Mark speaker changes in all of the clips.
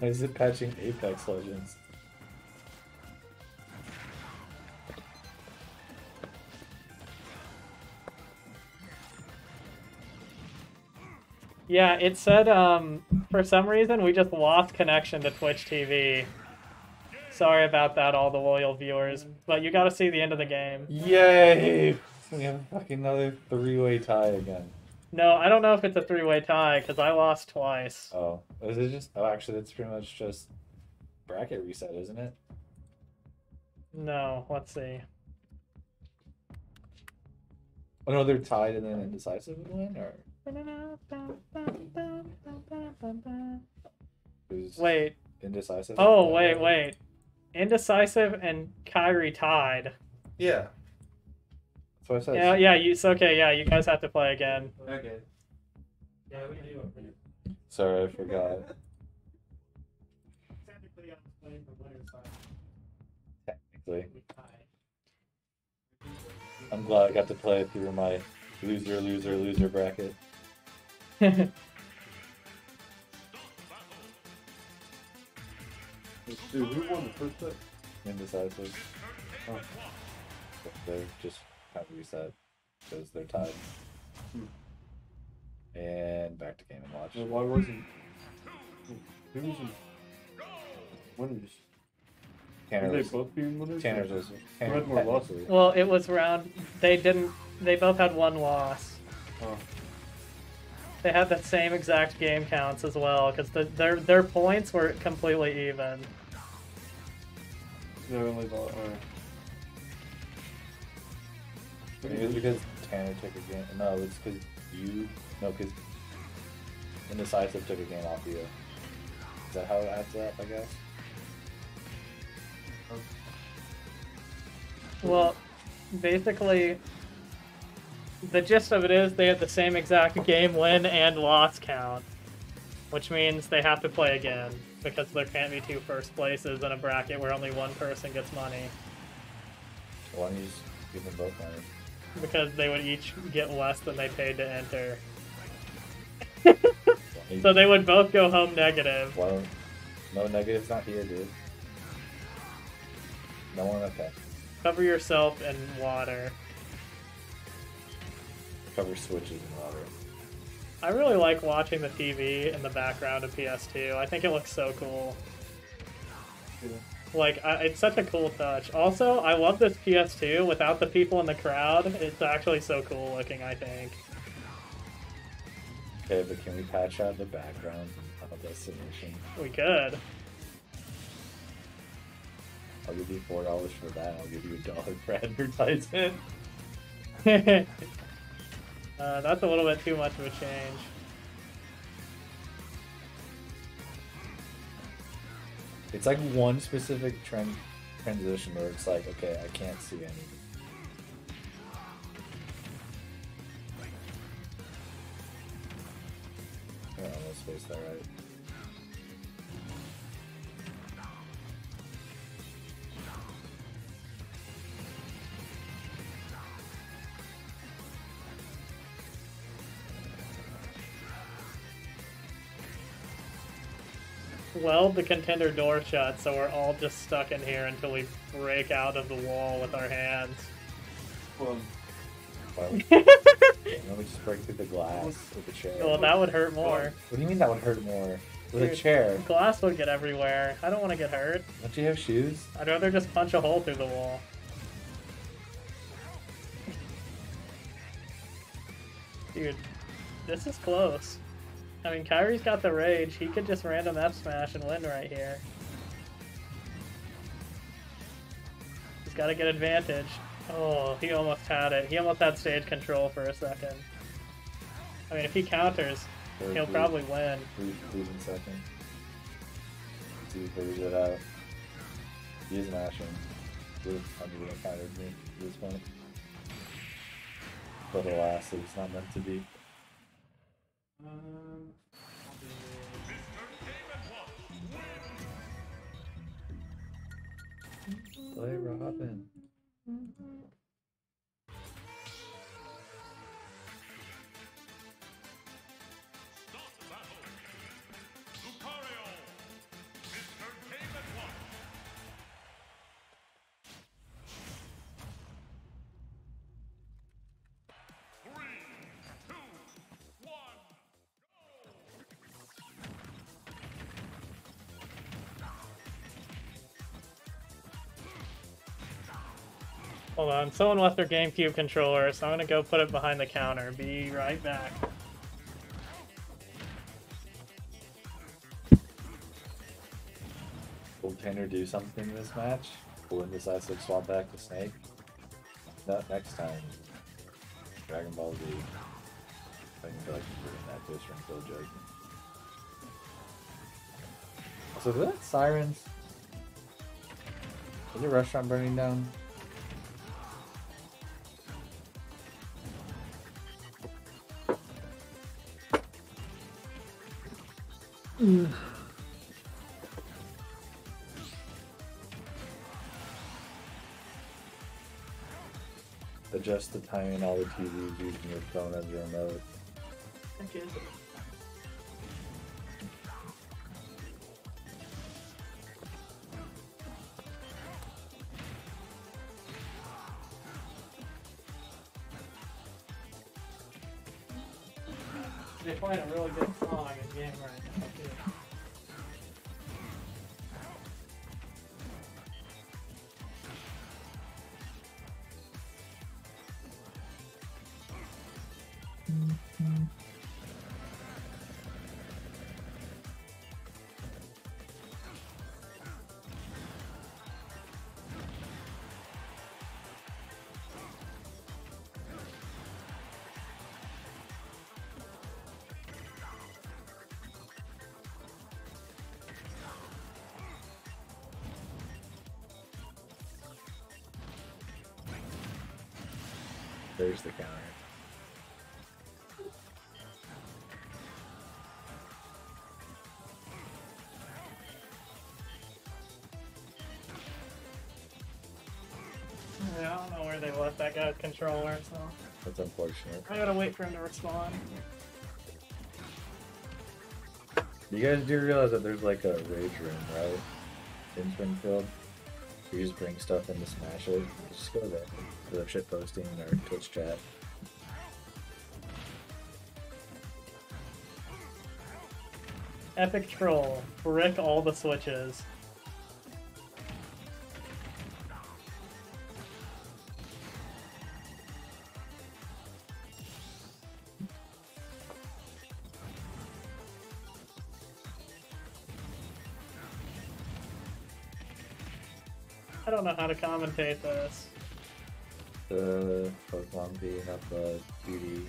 Speaker 1: Why is it patching Apex Legends?
Speaker 2: Yeah, it said, for some reason, we just lost connection to Twitch TV. Sorry about that, all the loyal viewers, but you gotta see the end of the game.
Speaker 1: Yay! We have fucking another three-way tie again.
Speaker 2: No, I don't know if it's a three-way tie, because I lost twice.
Speaker 1: Oh, is it just... Oh, actually, that's pretty much just bracket reset, isn't it?
Speaker 2: No, let's see.
Speaker 1: Oh, no, they're tied and then indecisive would win, or...
Speaker 2: Wait.
Speaker 1: Indecisive?
Speaker 2: Oh, wait. Indecisive and Kyrie tied.
Speaker 1: Yeah. That's what I said.
Speaker 2: Yeah, it's okay, yeah, you guys have to play again.
Speaker 3: Okay. Yeah, we do.
Speaker 1: Sorry, I forgot. Technically. I'm glad I got to play through my loser bracket.
Speaker 3: Dude, who won the first set?
Speaker 1: Indecisive. Oh. They're just kind of reset because they're tied. And back to Game & Watch.
Speaker 3: Well, why wasn't... Who was in... winners?
Speaker 1: Tanner
Speaker 3: Were they
Speaker 1: was,
Speaker 3: both being winners?
Speaker 1: Tanner's was...
Speaker 3: Who had more losses?
Speaker 2: Well, it was round... They both had one loss.
Speaker 3: Oh.
Speaker 2: They had the same exact game counts as well, because their points were completely even.
Speaker 3: They only got...
Speaker 1: Maybe it's because Tanner took a game... No, it's because you... No, because Indecisive took a game off you. Is that how it adds up, I guess?
Speaker 2: Well, basically, the gist of it is they have the same exact game win and loss count, which means they have to play again, because there can't be two first places in a bracket where only one person gets money.
Speaker 1: Why don't you just give them both money?
Speaker 2: Because they would each get less than they paid to enter. So they would both go home negative.
Speaker 1: Why don't... No negatives not here, dude. No one, okay.
Speaker 2: Cover yourself in water.
Speaker 1: Cover switches in water.
Speaker 2: I really like watching the TV in the background of PS2. I think it looks so cool.
Speaker 3: Yeah.
Speaker 2: Like, it's such a cool touch. Also, I love this PS2 without the people in the crowd. It's actually so cool looking, I think.
Speaker 1: Okay, but can we patch out the background of a destination?
Speaker 2: We could.
Speaker 1: I'll give you $4 for that. I'll give you $1 for advertisement.
Speaker 2: That's a little bit too much of a change.
Speaker 1: It's like one specific transition where it's like, okay, I can't see anything. I almost spaced that right.
Speaker 2: Well, the contender door shut, so we're all just stuck in here until we break out of the wall with our hands.
Speaker 3: Well,
Speaker 1: Why don't we just break through the glass with the chair?
Speaker 2: Well, that would hurt more.
Speaker 1: What do you mean that would hurt more? With a
Speaker 2: Dude,
Speaker 1: chair?
Speaker 2: Glass would get everywhere. I don't want to get hurt.
Speaker 1: Don't you have shoes?
Speaker 2: I'd rather just punch a hole through the wall. Dude, this is close. I mean, Kyrie's got the rage. He could just random F smash and win right here. He's got to get advantage. Oh, he almost had it. He almost had stage control for a second. I mean, if he counters, he'll probably win.
Speaker 1: Losing second. Let's see if he figures it out. He is mashing. I'm gonna counter me at this point. But alas, it's not meant to be. Play Robin.
Speaker 2: Hold on, someone left their GameCube controller, so I'm gonna go put it behind the counter. Be right back.
Speaker 1: Will Tanner do something in this match? Will Indecisive swap back to Snake? Not next time. Dragon Ball Z. I can feel like bringing that to a Springfield joke. So is that sirens? Is the restaurant burning down? Adjust the timing on all the TVs using your phone as your remote.
Speaker 2: Heck is it? They're playing a really good song in game right now, too.
Speaker 1: There's the counter.
Speaker 2: Yeah, I don't know where they left that guy's controller, so
Speaker 1: That's unfortunate.
Speaker 2: I gotta wait for him to respond.
Speaker 1: You guys do realize that there's like a rage room, right? In Springfield? You just bring stuff in to smash it. Just go there. For the shit posting or Twitch chat.
Speaker 2: Epic troll. Brick all the switches. I don't know how to commentate this.
Speaker 1: The Pokemon being up the 2D.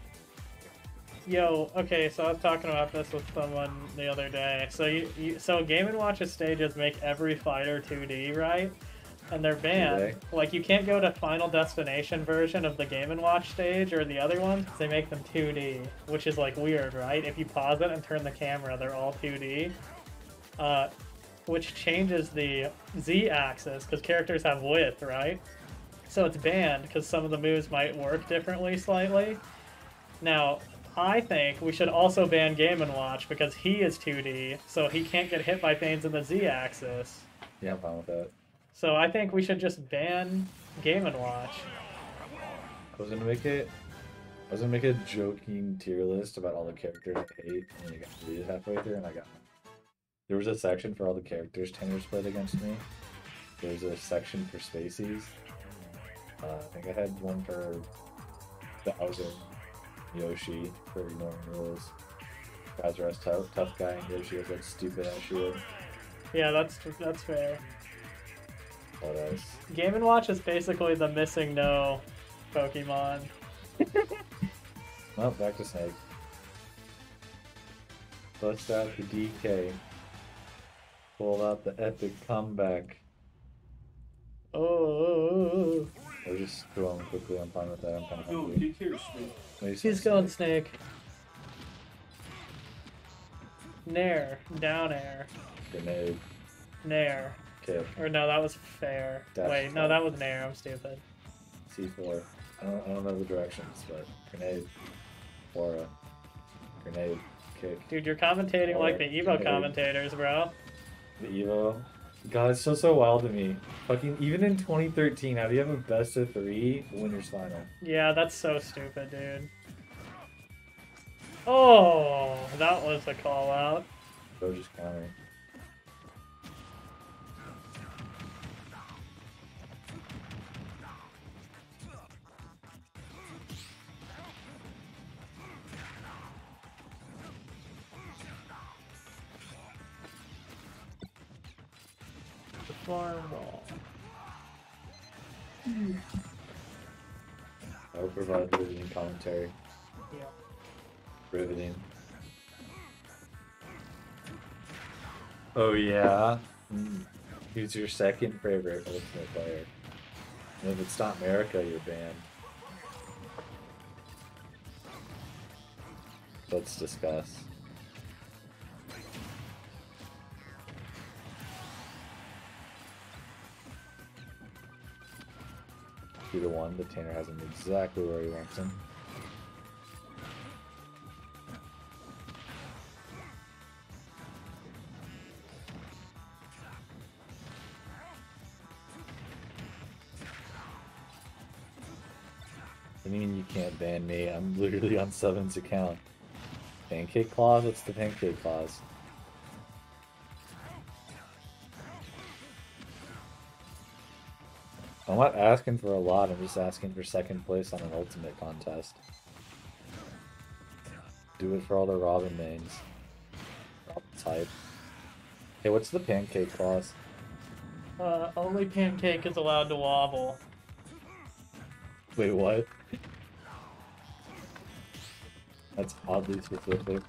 Speaker 2: Yo, okay, so I was talking about this with someone the other day. So Game & Watch's stages make every fighter 2D, right? And they're banned. Like, you can't go to Final Destination version of the Game & Watch stage or the other ones, 'cause they make them 2D, which is, like, weird, right? If you pause it and turn the camera, they're all 2D. Which changes the Z-axis, because characters have width, right? So it's banned, because some of the moves might work differently slightly. Now, I think we should also ban Game & Watch, because he is 2D, so he can't get hit by things in the Z-axis.
Speaker 1: Yeah, I'm fine with that.
Speaker 2: So I think we should just ban Game & Watch.
Speaker 1: I was gonna make a joking tier list about all the characters I hate, and then I got deleted halfway through, and I got. There was a section for all the characters Tanner's played against me. There's a section for Spacies. I think I had one for Bowser, Yoshi for ignoring rules. Bowser has tough guy, and Yoshi has that stupid ass shield.
Speaker 2: Yeah, that's fair.
Speaker 1: What else?
Speaker 2: Game & Watch is basically the missing no Pokemon.
Speaker 1: Well, back to Snake. Bust out the DK. Pull out the epic comeback.
Speaker 2: Oh.
Speaker 1: Or just go on quickly, I'm fine with that. I'm kind of
Speaker 3: No,
Speaker 1: hungry.
Speaker 3: he cares, Snake.
Speaker 2: He's going Snake. Nair. Down air.
Speaker 1: Grenade.
Speaker 2: Nair.
Speaker 1: Kick.
Speaker 2: Or no, that was fair.
Speaker 1: Dash
Speaker 2: Wait, no,
Speaker 1: attack.
Speaker 2: that was Nair. I'm stupid.
Speaker 1: C4. I don't know the directions, but grenade. Aura. Grenade. Kick.
Speaker 2: Dude, you're commentating like the Evo
Speaker 1: Grenade.
Speaker 2: commentators, bro.
Speaker 1: The Evo. God, it's so wild to me. Fucking, even in 2013, how do you have a best of 3 winners final?
Speaker 2: Yeah, that's so stupid, dude. Oh, that was a call out.
Speaker 1: Bro, just countering.
Speaker 2: Farm wall.
Speaker 1: I will provide riveting commentary.
Speaker 2: Yeah.
Speaker 1: Riveting. Oh yeah? Who's your second favorite Ultimate player? And if it's not America, you're banned. Let's discuss. Two to one, the Tanner has him exactly where he wants him. What do you mean you can't ban me? I'm literally on Seven's account. Pancake clause? What's the pancake clause? I'm not asking for a lot, I'm just asking for second place on an ultimate contest. Do it for all the Robin mains. Robin type. Hey, what's the pancake clause?
Speaker 2: Only Pancake is allowed to wobble.
Speaker 1: Wait, what? That's oddly specific.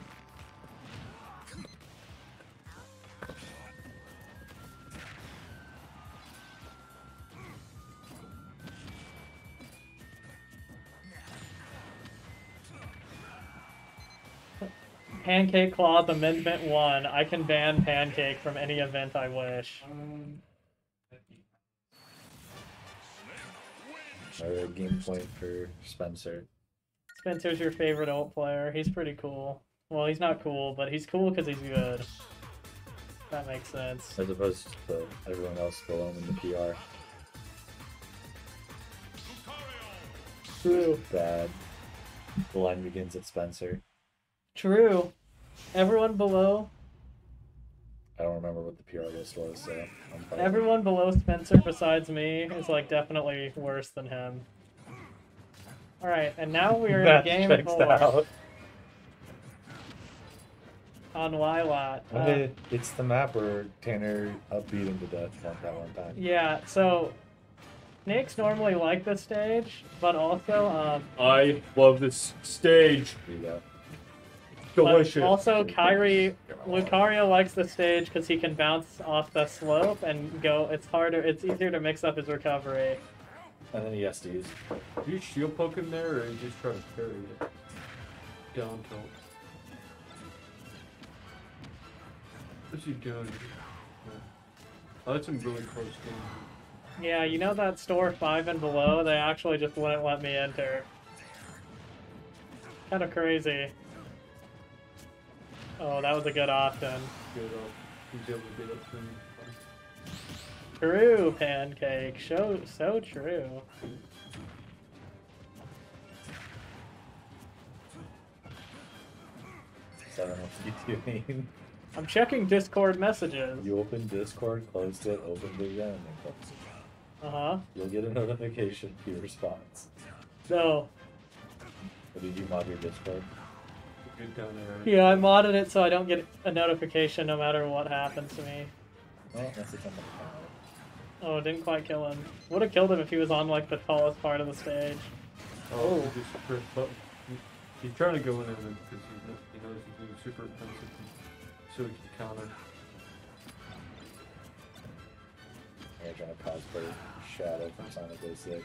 Speaker 2: Pancake Clause Amendment 1. I can ban Pancake from any event I wish.
Speaker 1: Or a game point for Spencer.
Speaker 2: Spencer's your favorite ult player. He's pretty cool. Well, he's not cool, but he's cool because he's good. That makes sense.
Speaker 1: As opposed to everyone else below him in the PR.
Speaker 2: True.
Speaker 1: Bad. The line begins at Spencer.
Speaker 2: True. Everyone below.
Speaker 1: I don't remember what the PR list was, so I'm probably...
Speaker 2: Everyone below Spencer besides me is like definitely worse than him. Alright, and now we're in game 4 on Wylot.
Speaker 1: It's the map where Tanner upbeat him to death that one time.
Speaker 2: Yeah, so snakes normally like this stage, but also
Speaker 3: I love this stage.
Speaker 1: There you go.
Speaker 3: Delicious.
Speaker 2: But also, Lucario likes the stage because he can bounce off the slope and go. It's easier to mix up his recovery.
Speaker 1: And then he SDs.
Speaker 3: Do you shield poke him there, or you just try to parry it? Down tilt. What's he doing? Oh, that's some really close game.
Speaker 2: Yeah, you know that store 5 and below? They actually just wouldn't let me enter. Kind of crazy. Oh, that was a good option.
Speaker 3: Good up. He's able to get up to him.
Speaker 2: True, Pancake. So true.
Speaker 1: Seven, what do you mean?
Speaker 2: I'm checking Discord messages.
Speaker 1: You opened Discord, closed it, opened it again, and then closed it.
Speaker 2: Uh-huh.
Speaker 1: You'll get a notification for your response.
Speaker 2: So,
Speaker 1: Or did you mod your Discord?
Speaker 3: Good down there.
Speaker 2: yeah, I modded it so I don't get a notification no matter what happens to me.
Speaker 1: Well, that's a temple.
Speaker 2: Oh, didn't quite kill him. Would have killed him if he was on, like, the tallest part of the stage.
Speaker 3: Oh, he just press button. He's trying to go in there because he knows he's doing super offensive, so he can counter.
Speaker 1: I'm trying to cosplay Shadow from Sonic 06.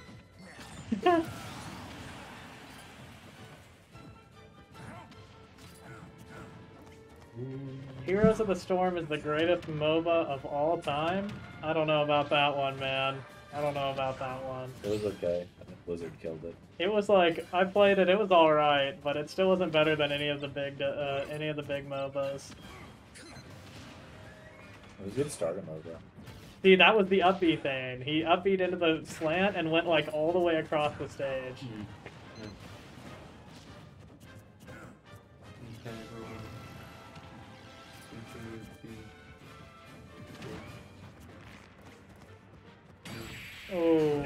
Speaker 2: Heroes of the Storm is the greatest MOBA of all time? I don't know about that one, man. I don't know about that one.
Speaker 1: It was okay. I think Blizzard killed it.
Speaker 2: It was like, I played it, it was alright, but it still wasn't better than any of the big MOBAs.
Speaker 1: It was a good starter mode, though.
Speaker 2: See, that was the up B thing. He up B'd into the slant and went like all the way across the stage. Oh.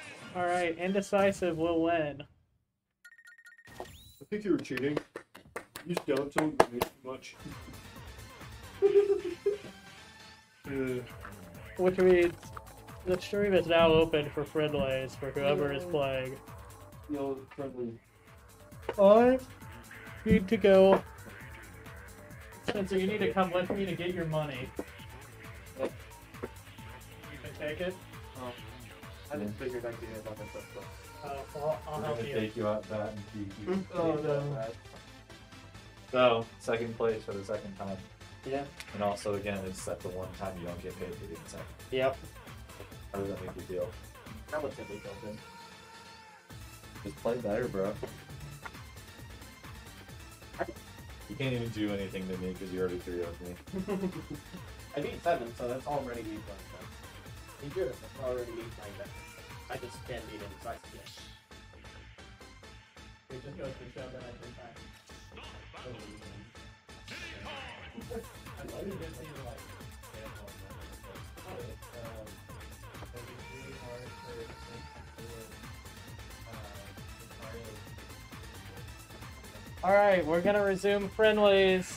Speaker 2: Alright, indecisive will win.
Speaker 3: I think you were cheating. You skeleton too much.
Speaker 2: Which means the stream is now open for friendlies for whoever is playing.
Speaker 3: No, friendly.
Speaker 2: I need to go. Spencer, you need to come with me to get your money. You can take it?
Speaker 3: Oh, I just figured I'd be able to myself.
Speaker 2: Well, I'll
Speaker 1: We're
Speaker 2: help
Speaker 1: gonna
Speaker 2: you.
Speaker 1: take you out that and keep you.
Speaker 3: Oh, no.
Speaker 1: So, second place for the second time.
Speaker 2: Yeah.
Speaker 1: And also, again, it's set the one time you don't get paid for being second.
Speaker 2: Yep.
Speaker 1: How does that make you feel?
Speaker 4: Relatively tilted.
Speaker 1: Just play better, bro. You can't even do anything to me because you already 3-0'd me.
Speaker 4: I beat 7, so that's already me playing that. He good, that's already me playing that. I just can't beat him, so I can get.
Speaker 2: It just goes to show that I can back.
Speaker 4: I love it.
Speaker 2: Alright, we're gonna resume friendlies.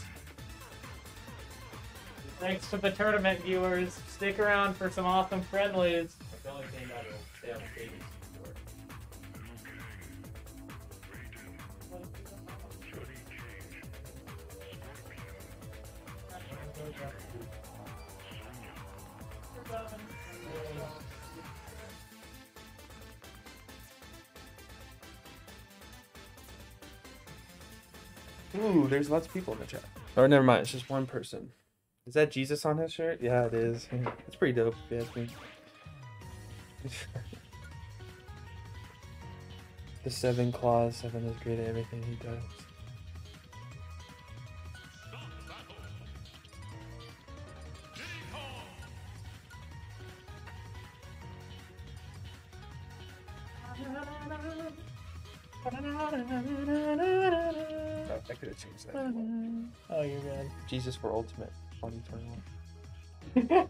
Speaker 2: Thanks to the tournament viewers. Stick around for some awesome friendlies.
Speaker 4: The only thing that will stay on stage is support.
Speaker 5: Ooh, there's lots of people in the chat. Or never mind, it's just one person. Is that Jesus on his shirt? Yeah, it is. It's pretty dope, if you ask me. The 7 claws, 7 is great at everything he does. I could have changed that.
Speaker 2: Oh, you're good.
Speaker 5: Jesus for Ultimate 2021.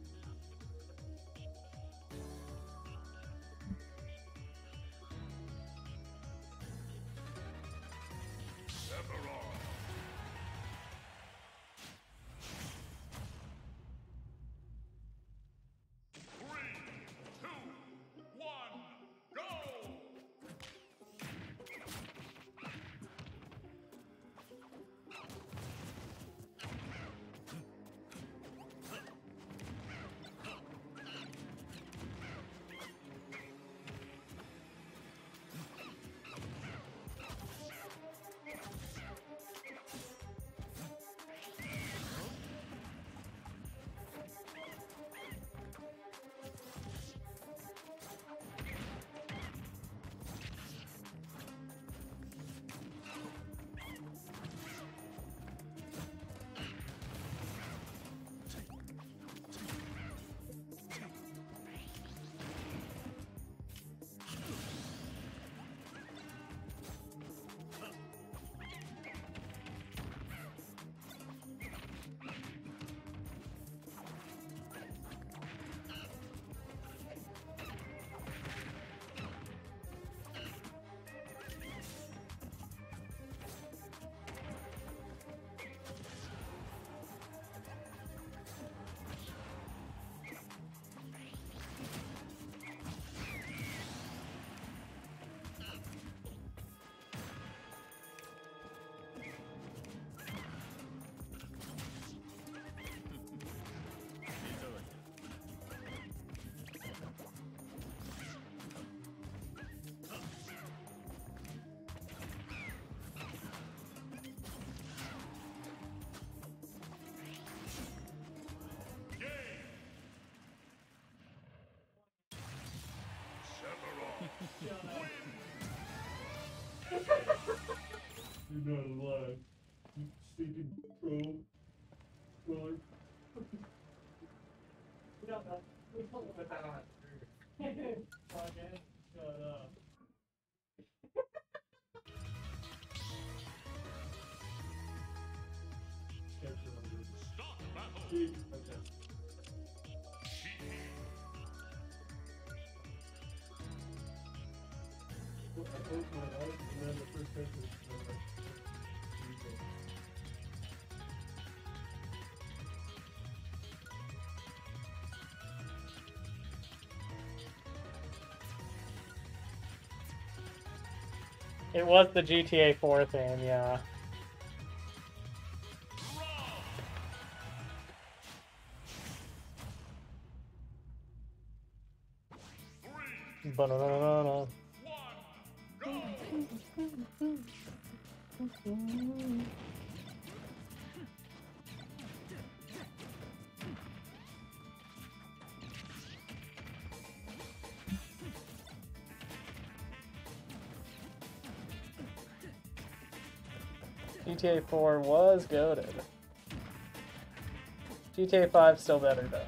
Speaker 3: You're not alive. You stinking troll. Troller.
Speaker 2: Shut up.
Speaker 3: Okay. Well, I closed my eyes and then the first person was
Speaker 2: It was the GTA 4 theme, yeah. Ba-da-da-da-da. GTA 4 was goated. GTA 5 still better though.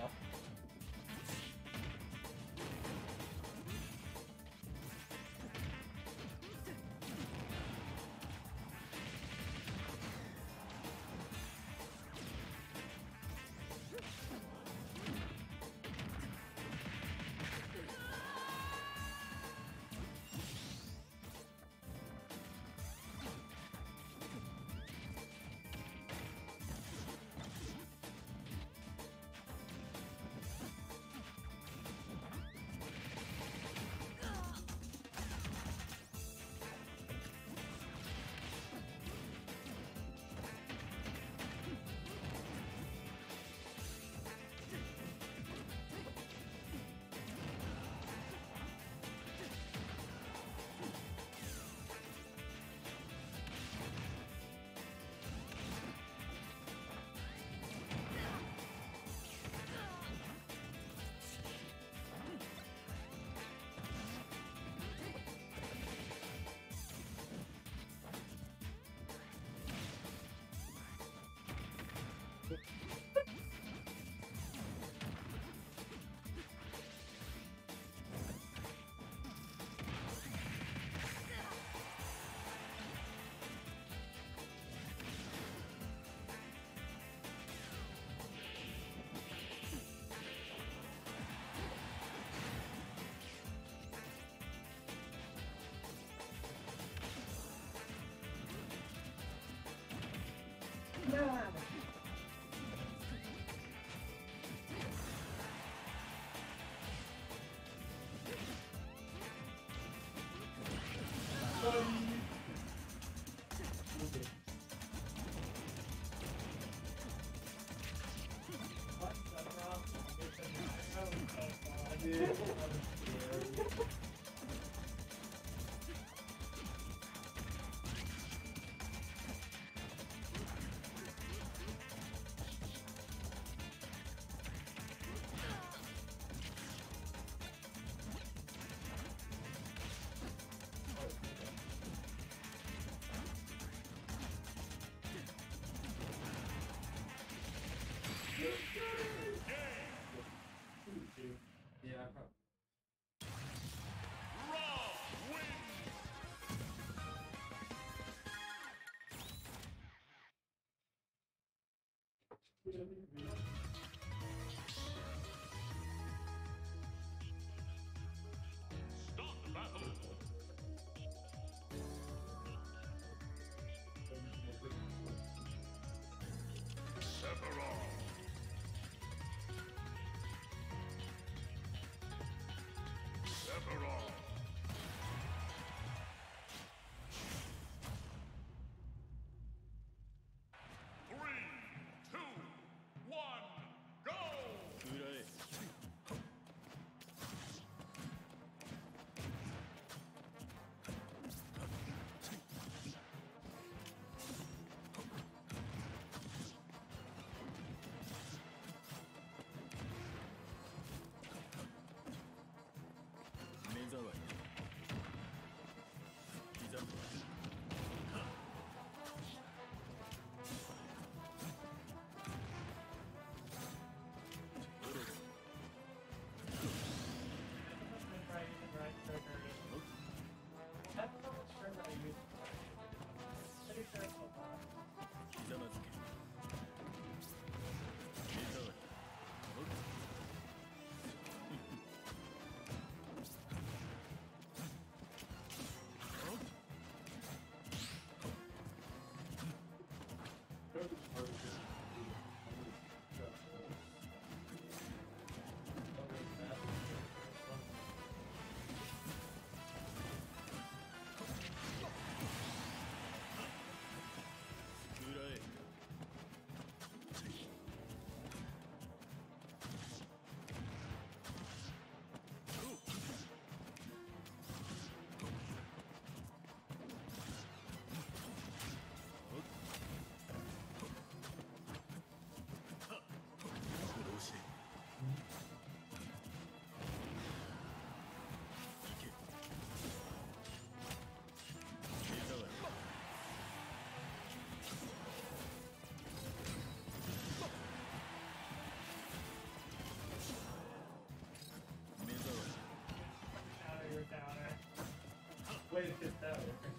Speaker 2: way to get that.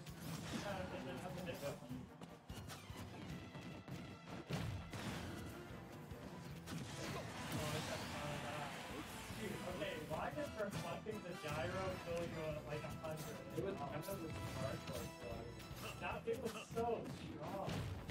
Speaker 2: Okay, why is reflecting the gyro kill you at like 100?
Speaker 4: It was the smart one.
Speaker 2: That it was so strong.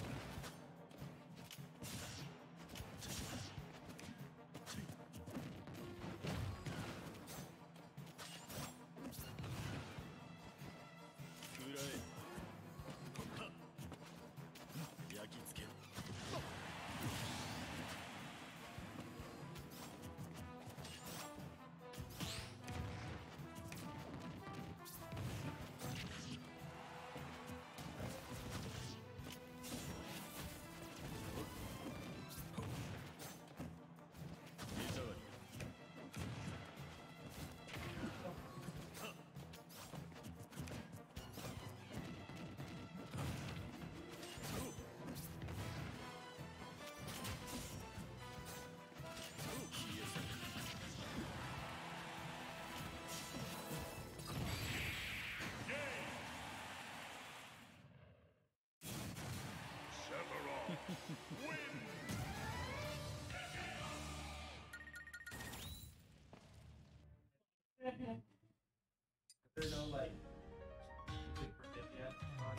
Speaker 4: There's no like forget yet on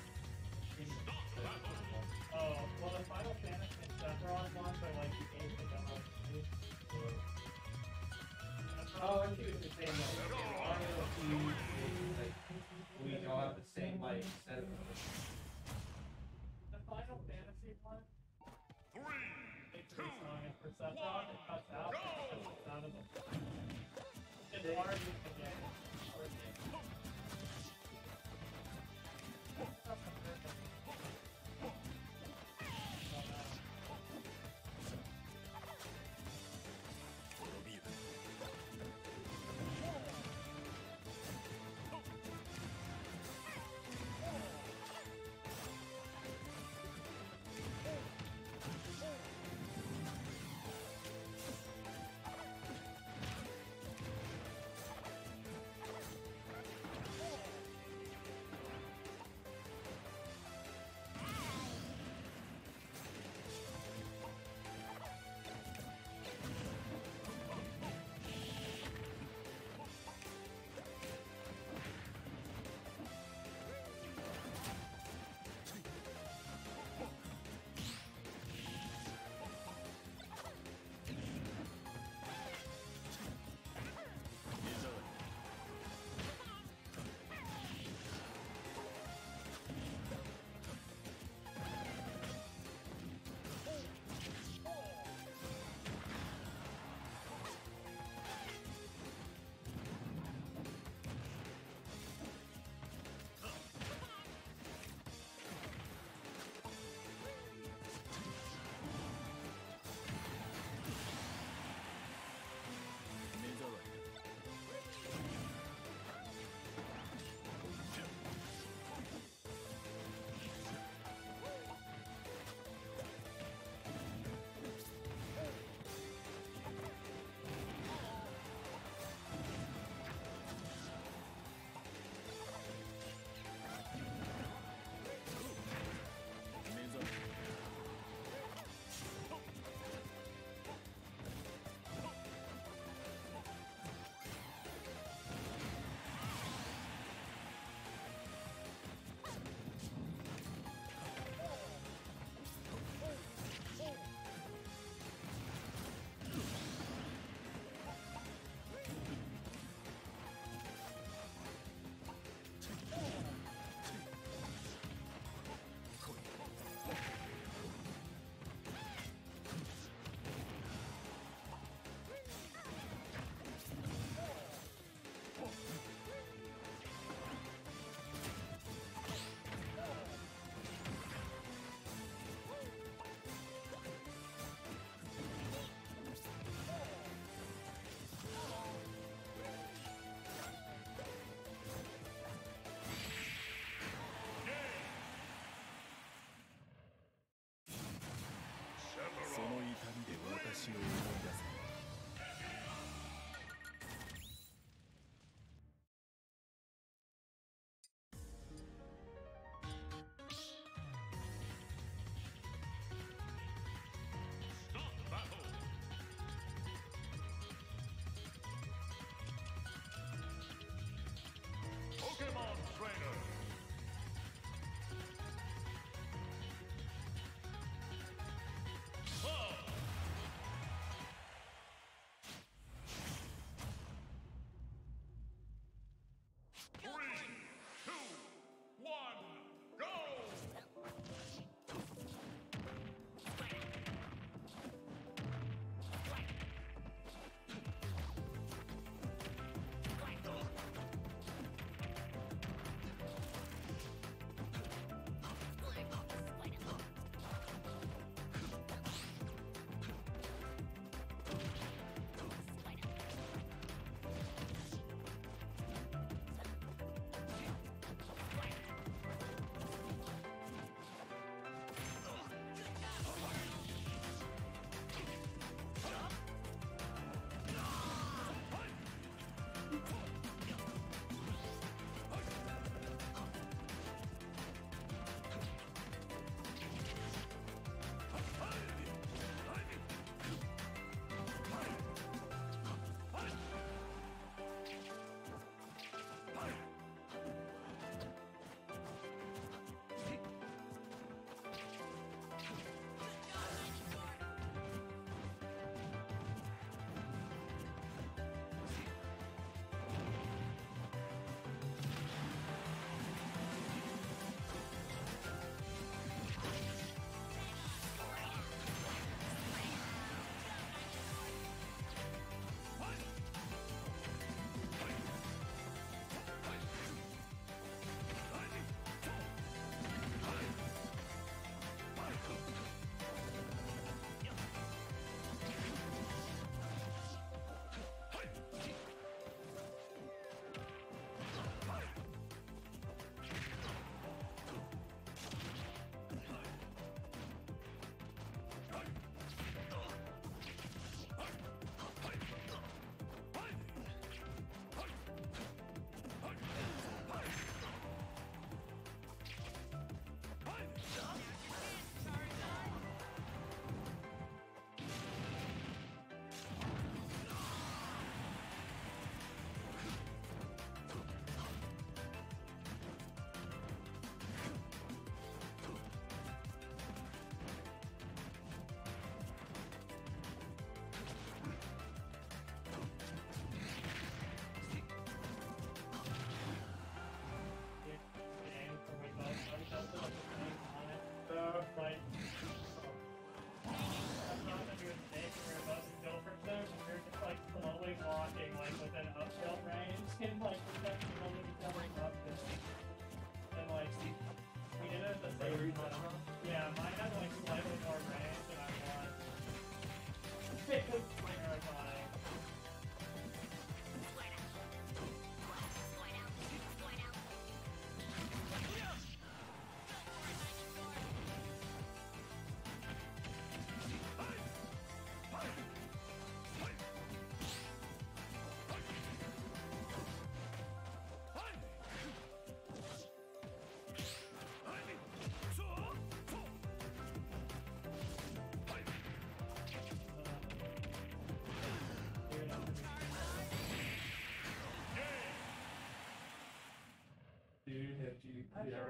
Speaker 2: Oh, well, the Final Fantasy and Sephiroth ones are like the games that got
Speaker 4: Oh, I see what you're saying. Like, we all have the same like set of
Speaker 2: the Final Fantasy one.
Speaker 6: 3,
Speaker 2: Victory song and for Sephiroth, it cuts out because it's out of the. It's hard to get.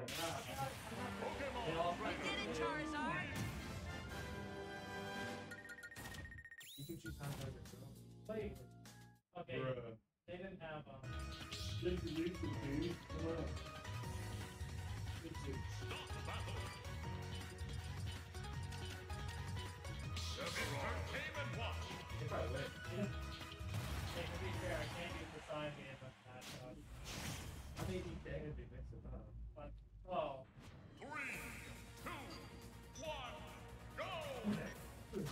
Speaker 3: You can choose how to have it.
Speaker 2: Wait. Okay.
Speaker 3: Bruh.
Speaker 2: They didn't have
Speaker 3: Take the lead, dude. Come on. It's it. If I win.
Speaker 2: Hey, to be fair, I can't use the sign game with that. So.
Speaker 3: I mean, you can be mixed it up.
Speaker 2: But, oh.
Speaker 6: 3, 2, 1, go!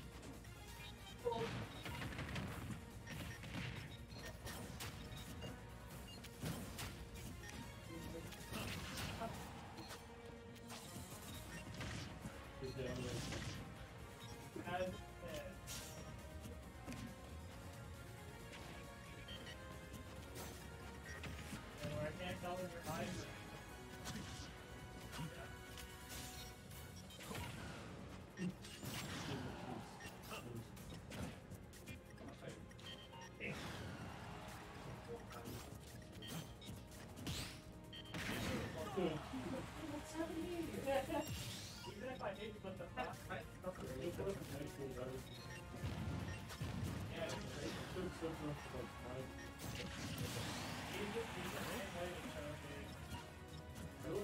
Speaker 3: Is there any
Speaker 2: As and where I can't tell if you're hiding. Even if I hit you with the fast, yeah, he's the same way to show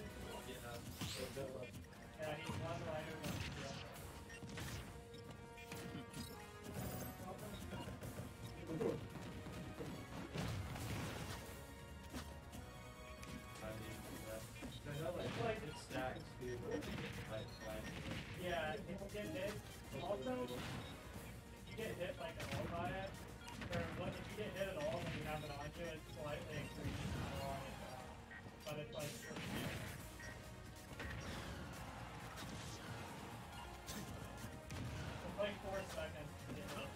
Speaker 2: yeah, he's one lighter than the other.
Speaker 3: it stacks, dude.
Speaker 2: Yeah, if you get hit, also, if you get hit like at all by it, or what, if you get hit at all when you have it on you, it slightly increases how long it but it's like, it's like 4 seconds to get hit.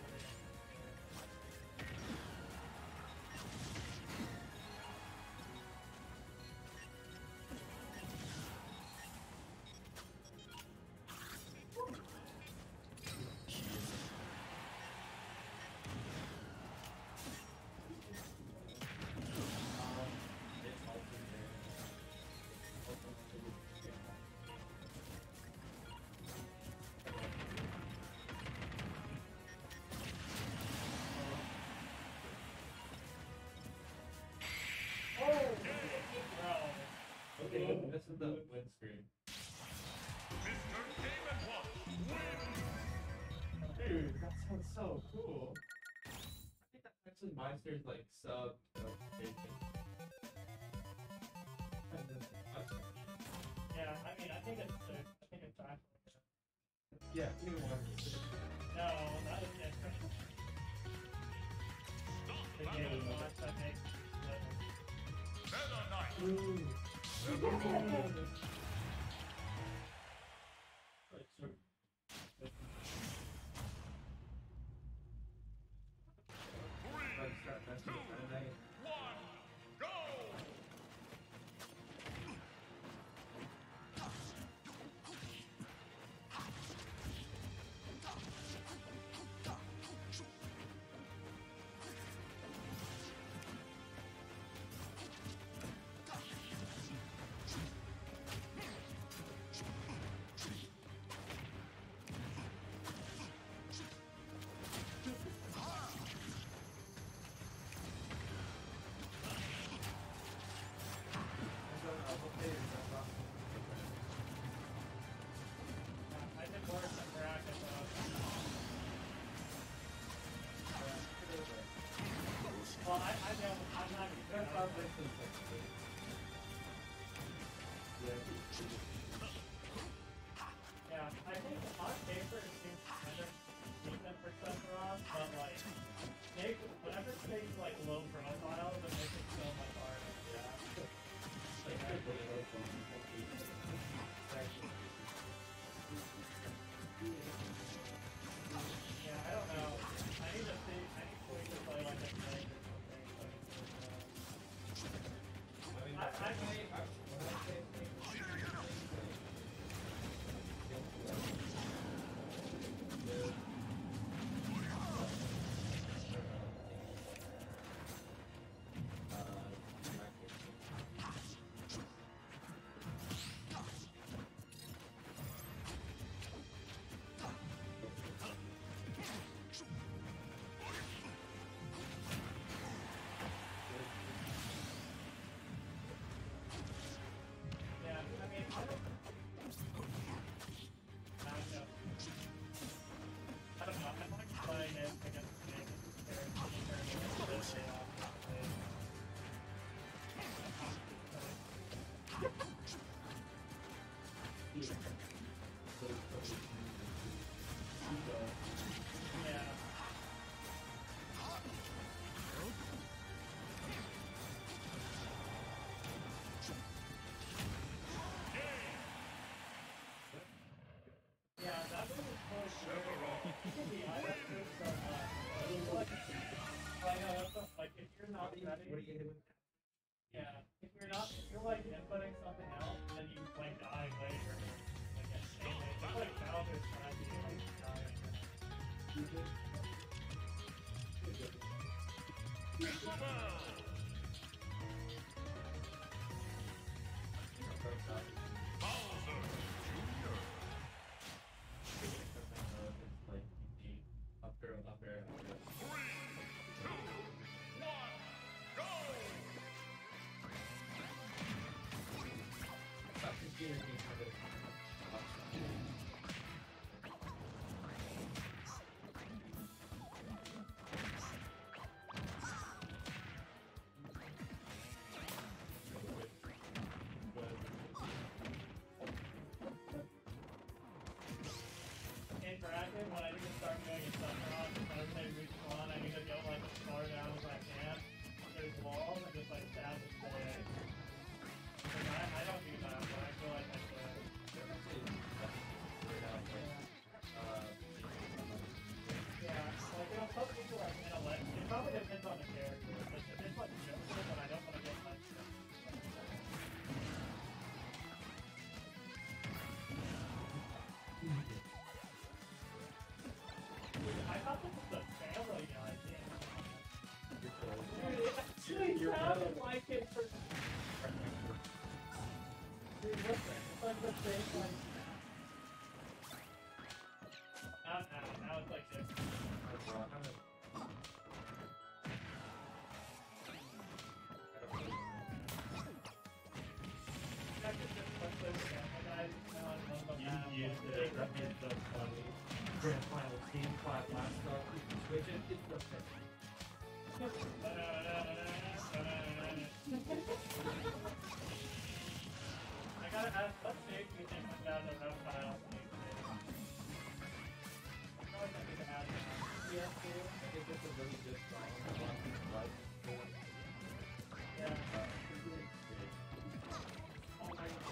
Speaker 3: Okay, this is the win screen.
Speaker 6: Mr. Game & Watch wins!
Speaker 3: Dude, that sounds so cool. I think that actually Meister's like sub notification.
Speaker 2: Yeah, I mean, I think it's time.
Speaker 3: Yeah, either one.
Speaker 2: No, that is different. The game wants, I think.
Speaker 6: Meta Knight!
Speaker 3: Ooh.
Speaker 6: Two, 1, go!
Speaker 2: I did worse than bracket, well, I know, I'm not even sure. Yeah, I think on paper it seems kind of decent for Sephiroth, but like, whenever it stays like low profile, it makes it so much harder. Yeah, I don't know. I need to play like a snake or something. Yeah. Yeah, that was like if you're not ready, yeah, if you're like inputting something else, then you like die later, like insanely. It's like Bowser's trying to like dying. Interactive, when I need to start doing a stuff around, as they reach one, I need to go like as far down as I can. There's walls, and just like stab and stay. I don't do that, but I feel like I should. Yeah, like it'll put people like in a leg. It probably depends on the character. If it's like Joseph, then I don't want to get much. I thought this was a family guy. Dude, it actually sounded like it for. Dude, listen, it's like the same like. Now it's like this.
Speaker 3: Grand final team clap last start. Switch it, it's the pick.
Speaker 2: I gotta ask, what stage do you think comes out of the reptile? I think it has
Speaker 3: Yeah, I think it's a really good song.
Speaker 2: Yeah.
Speaker 3: Oh my god.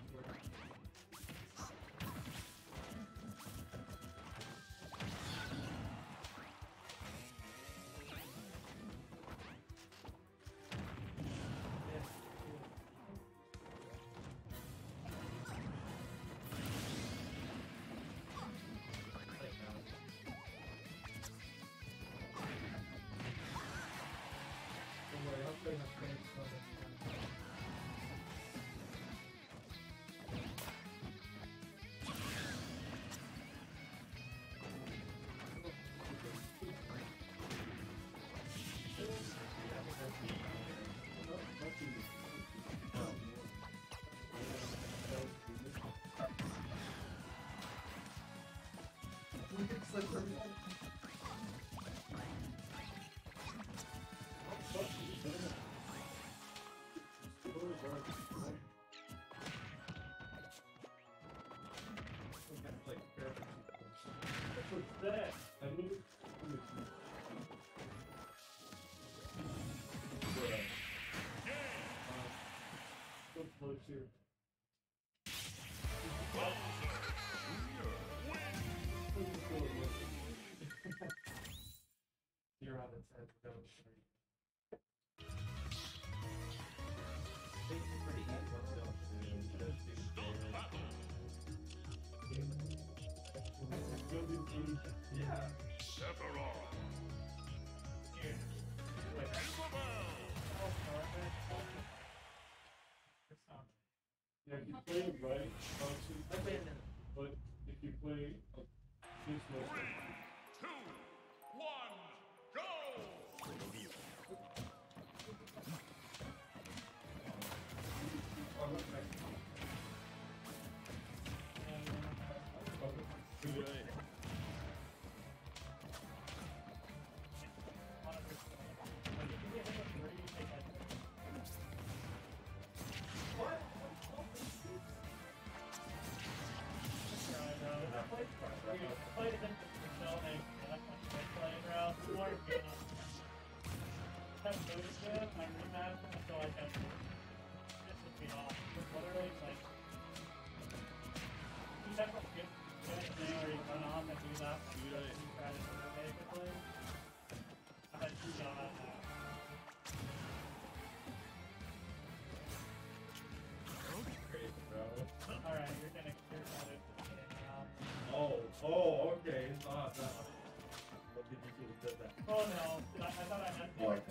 Speaker 2: What's that?
Speaker 3: Go close here. You're on its head. Go straight. Pretty easy. Yeah.
Speaker 6: Sephiroth.
Speaker 2: Here. Wait.
Speaker 6: Isabel.
Speaker 2: Oh, perfect. It's not.
Speaker 3: Yeah, if you play it right, but if you play this way,
Speaker 6: 3, 2, 1, go!
Speaker 2: What? played against the filming, that's my playing route. Smart game. Kept moving good, I rematched him until I kept pissing me off. Literally, like, he kept doing a thing where you run off and do that, and you try to do it basically. I had 2 shots now. Alright, you're gonna clear that into the game now.
Speaker 3: Oh, okay. It's not that. What did you do with that?
Speaker 2: Oh no, I thought I had
Speaker 1: What?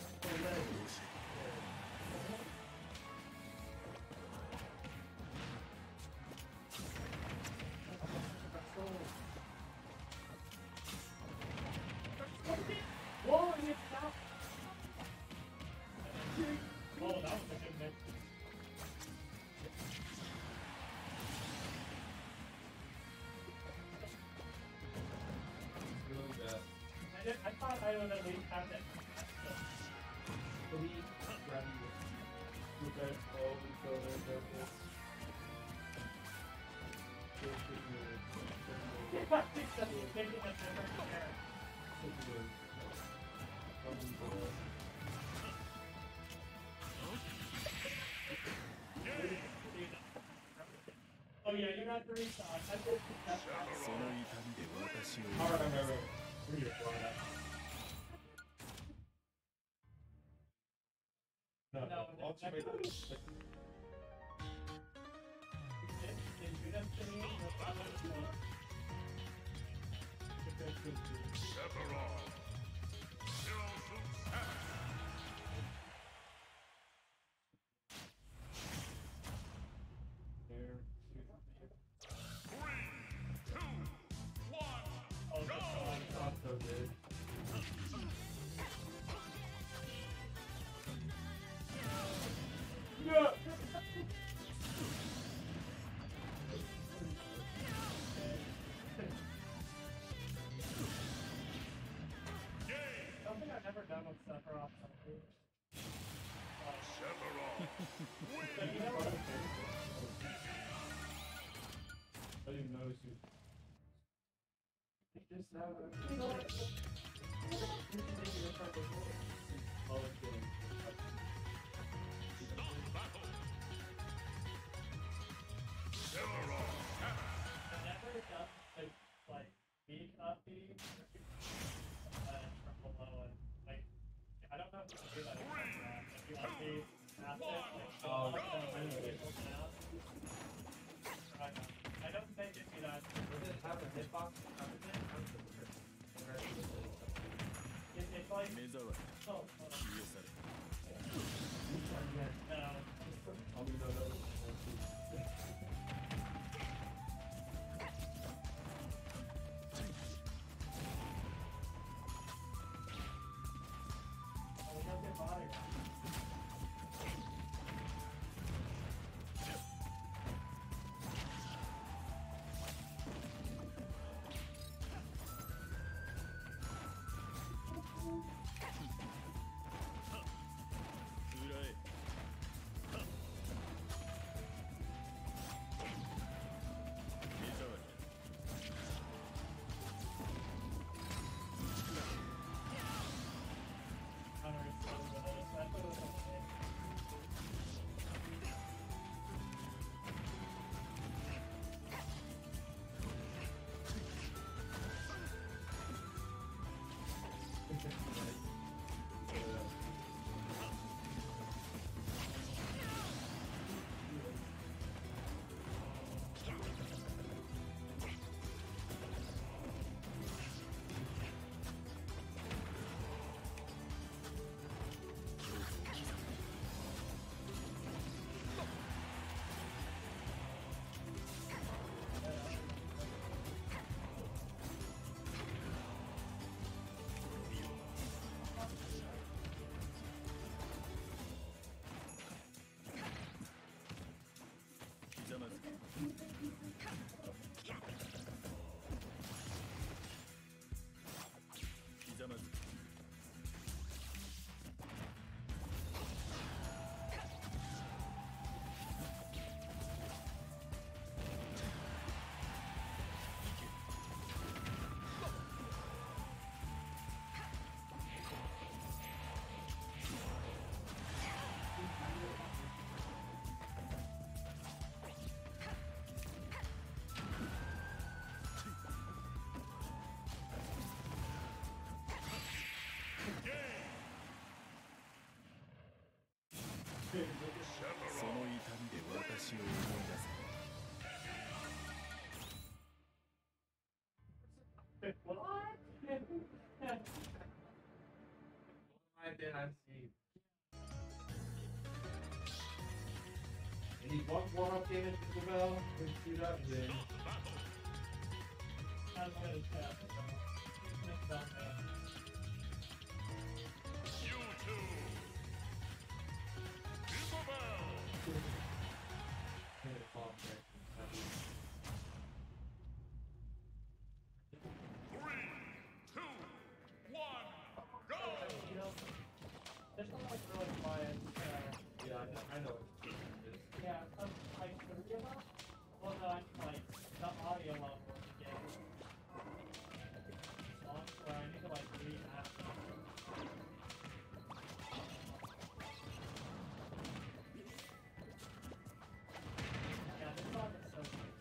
Speaker 2: Whoa, and it stopped! Oh, that was a good mix.
Speaker 3: Really bad.
Speaker 2: I thought I would at least have that.
Speaker 3: Okay. Oh, so there's that.
Speaker 2: Yeah, I think that's taking a different care. Oh yeah, you got 3 shots. I think that's
Speaker 3: Alright. We're gonna fly that. No, ultimate.
Speaker 6: Sephiroth. 0 to 7.
Speaker 3: There.
Speaker 6: 3, 2, 1,
Speaker 2: Oh,
Speaker 6: go!
Speaker 3: Not so good.
Speaker 2: no! Something I've never done with Sephiroth.
Speaker 6: Sephiroth.
Speaker 2: So you know what?
Speaker 3: I didn't notice you.
Speaker 2: Just now. You know what? You can make it a purple bullet.
Speaker 3: Oh, it's good.
Speaker 6: Sephiroth.
Speaker 2: I never got to like beat up the from below it. Like I don't know if you can do that in Minecraft. If you like be past it, like go up and then people down. I don't think if you that
Speaker 3: Does it have a hitbox?
Speaker 2: it's like oh hold on. No.
Speaker 3: I'll be no.
Speaker 2: Oh, don't get bothered. What?
Speaker 5: Why did I see? You need one warm-up game at Isabel. We shoot up then.
Speaker 2: I'm gonna tap it. It's not bad.
Speaker 6: You two. Isabel.
Speaker 5: Hit a fall back.
Speaker 6: 3, 2, 1, go!
Speaker 2: You know, this one was really quiet.
Speaker 5: Yeah, I know.
Speaker 2: Yeah, like three of us. Well, no, I mean, like the audio level of the game. Songs where I need to like read after. Yeah, this song is so good.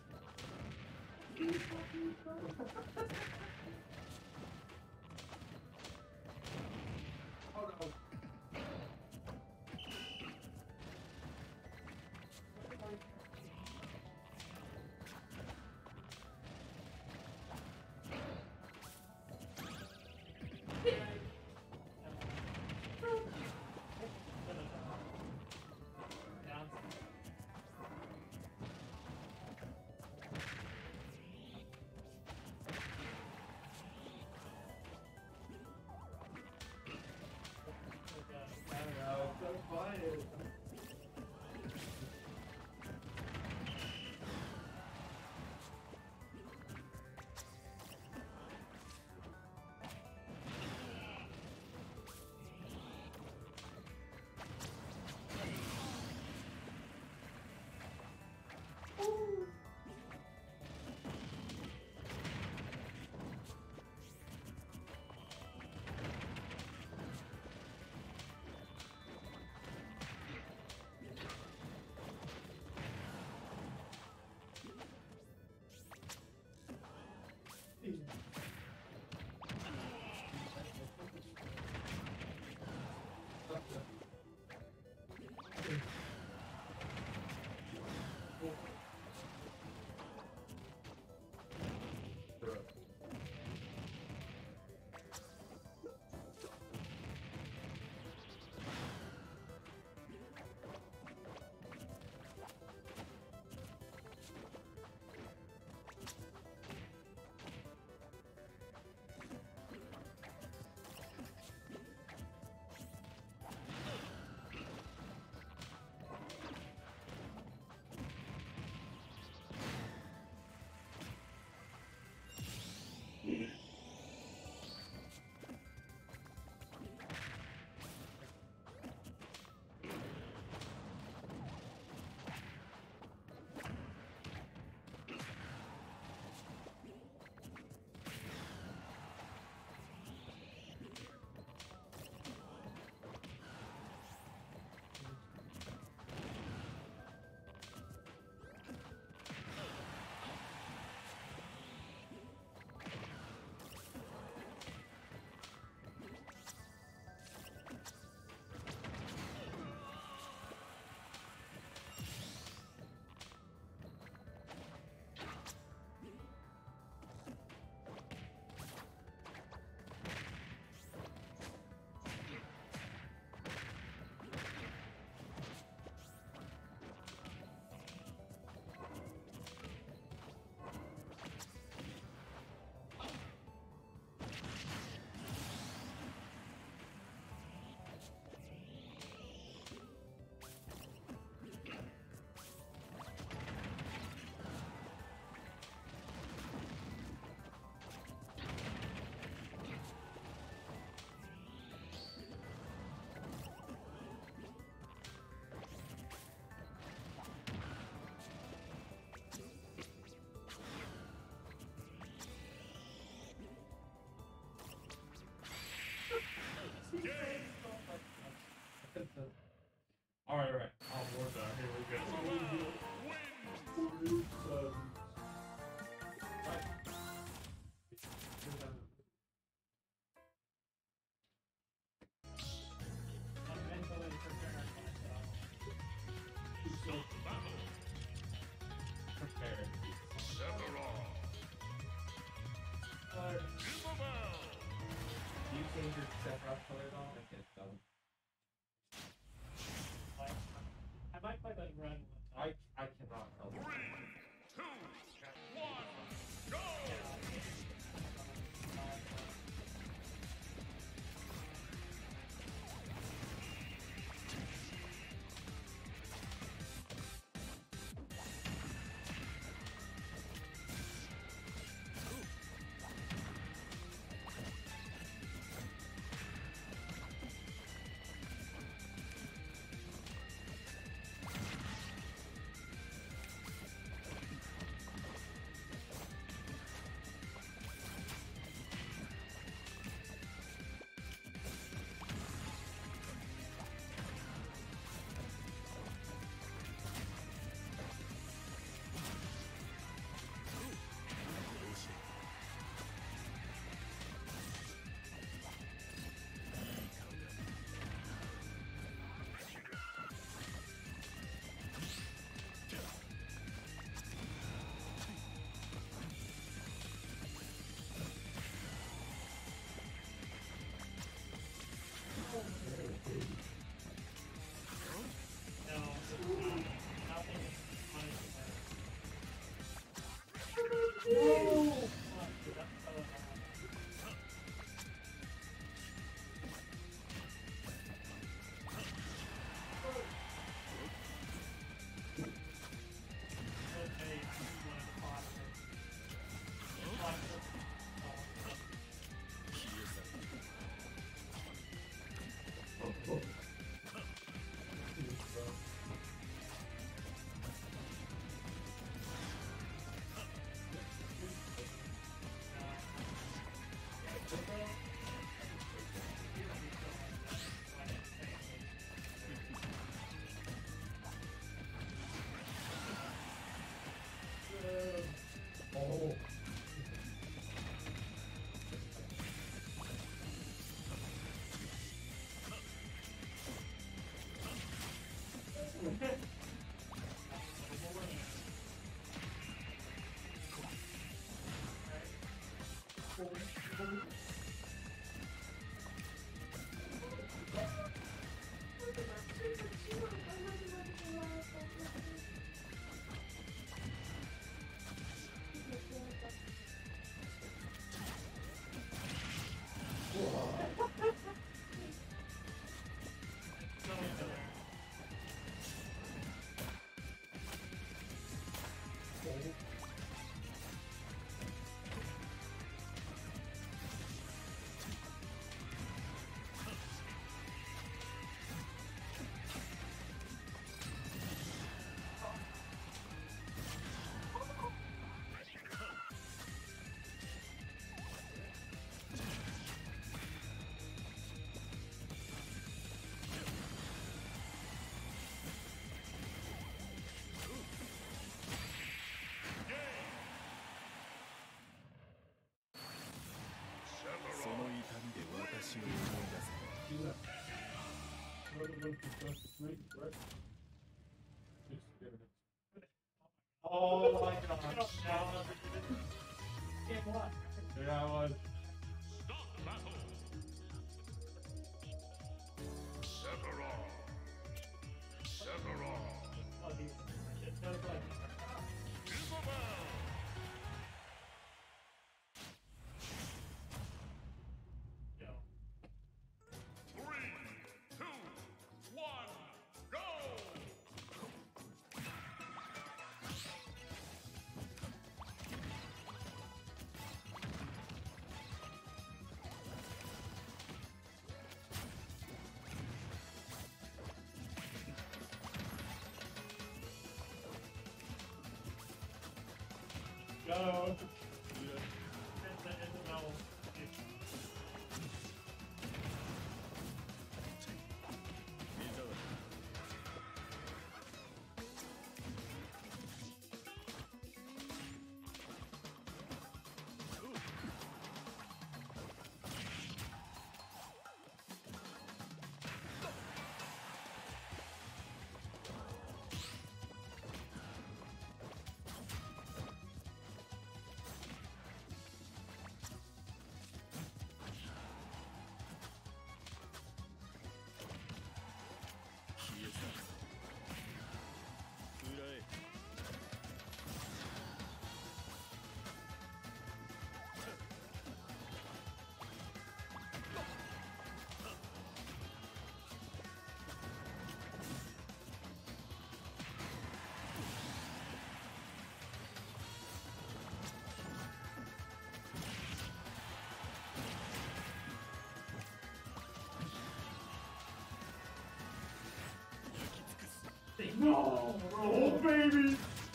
Speaker 5: Oh no. No, so quiet.
Speaker 3: Do you change your Sephiroth color at all? I can't tell.
Speaker 2: I might play that run.
Speaker 3: I cannot tell.
Speaker 6: 3, 2, 1, go!
Speaker 3: Oh my gosh.
Speaker 2: Game one.
Speaker 3: Yeah, I was.
Speaker 6: Stop battle! Sephiroth! Sephiroth!
Speaker 2: Oh, it's no good.
Speaker 6: Isabel!
Speaker 2: Yo.
Speaker 6: 3, 2, 1, go!
Speaker 2: Go. Isabel.
Speaker 3: No! Oh, baby!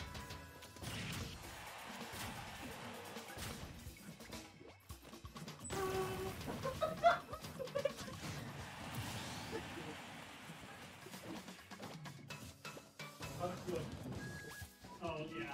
Speaker 2: Oh yeah.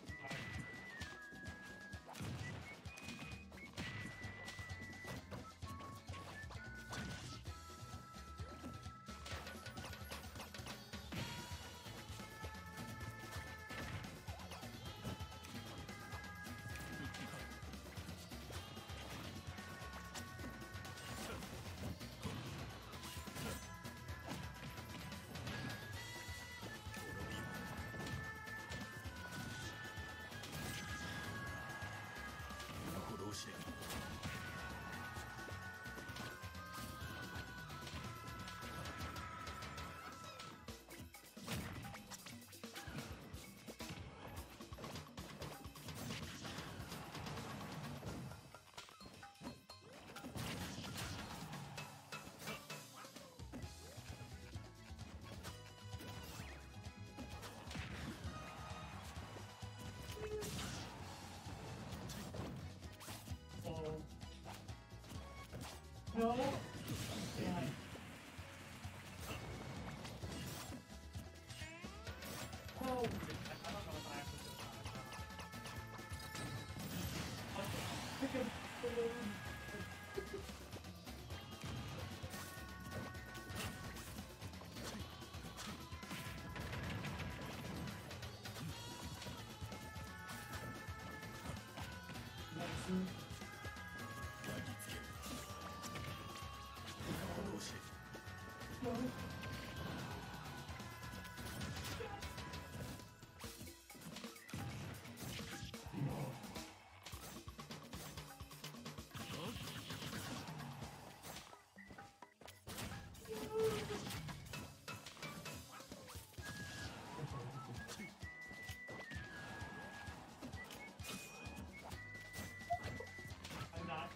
Speaker 2: No. Oh. I'm not.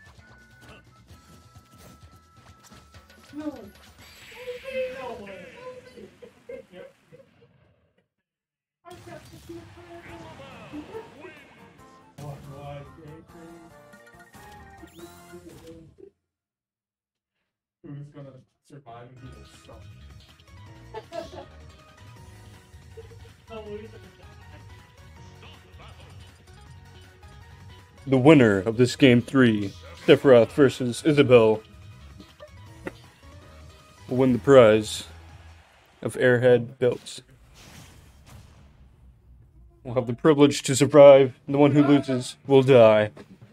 Speaker 2: No. No way. Yep. I've got to see
Speaker 3: Oh, God. Who's gonna survive and who will stop?
Speaker 7: The winner of this game 3, Sephiroth versus Isabel, will win the prize of Airhead belts. Will have the privilege to survive, and the one who loses will die.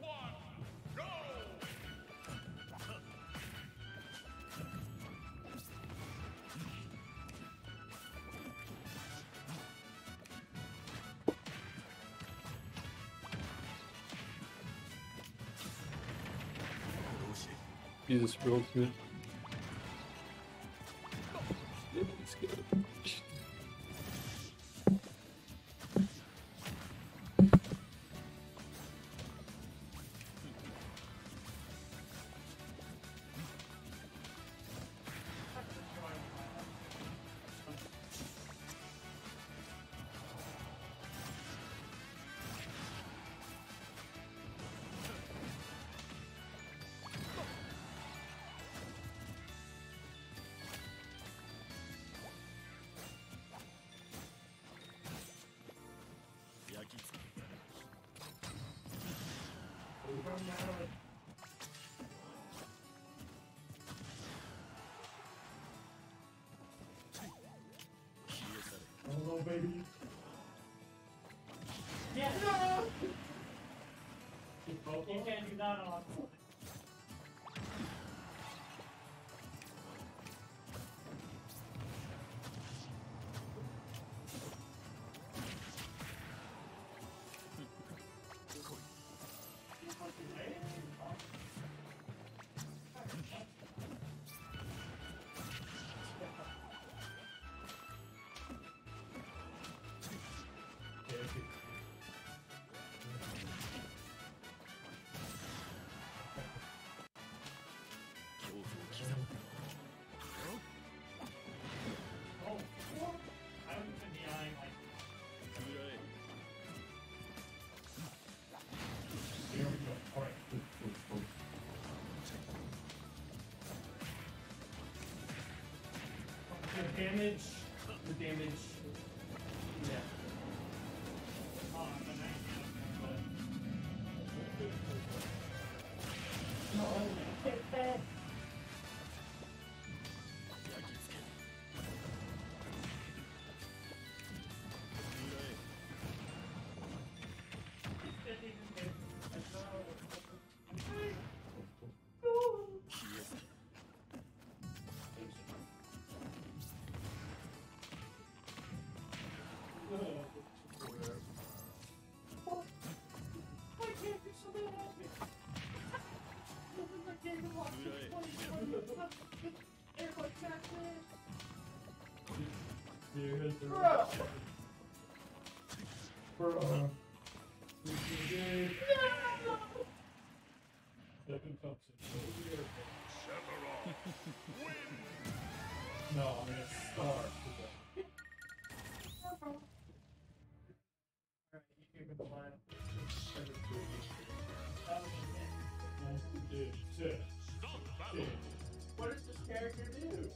Speaker 7: Jesus, real good.
Speaker 3: Oh, no, baby.
Speaker 2: Yeah. No. You can't do that on. damage. Yeah.
Speaker 3: No, I'm gonna start.
Speaker 4: What does this character do?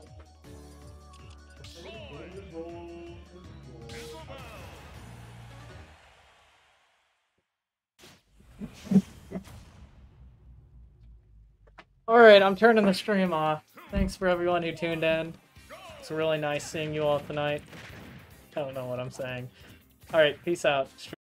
Speaker 2: Alright, I'm turning the stream off. Thanks for everyone who tuned in. It's really nice seeing you all tonight. I don't know what I'm saying. Alright, peace out.